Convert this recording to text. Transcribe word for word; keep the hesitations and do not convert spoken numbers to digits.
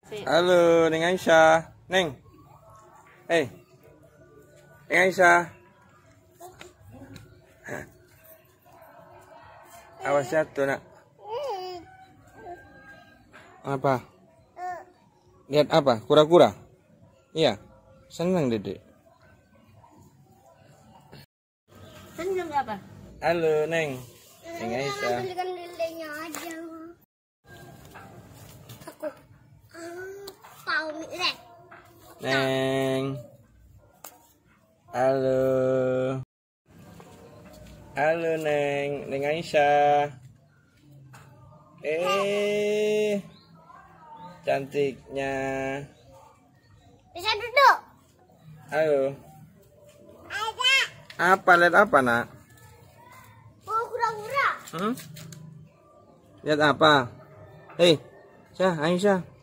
Halo, Neng Aisyah. Neng. Eh. Neng Aisyah. Awas jatuh, Nak. Apa? Lihat apa? Kura-kura? Iya. Senang, Dedek. Senang apa? Halo, Neng. Neng Aisyah. Belikan lilenya aja. Aku. Pau lilek. Neng. Halo. Halo, Neng. Neng Aisyah. Eh. Cantiknya. Bisa duduk. Halo. Ada. Apa? Lihat apa, Nak? Oh, kura-kura. Hmm? Lihat apa? Hei, Aisyah, Aisyah.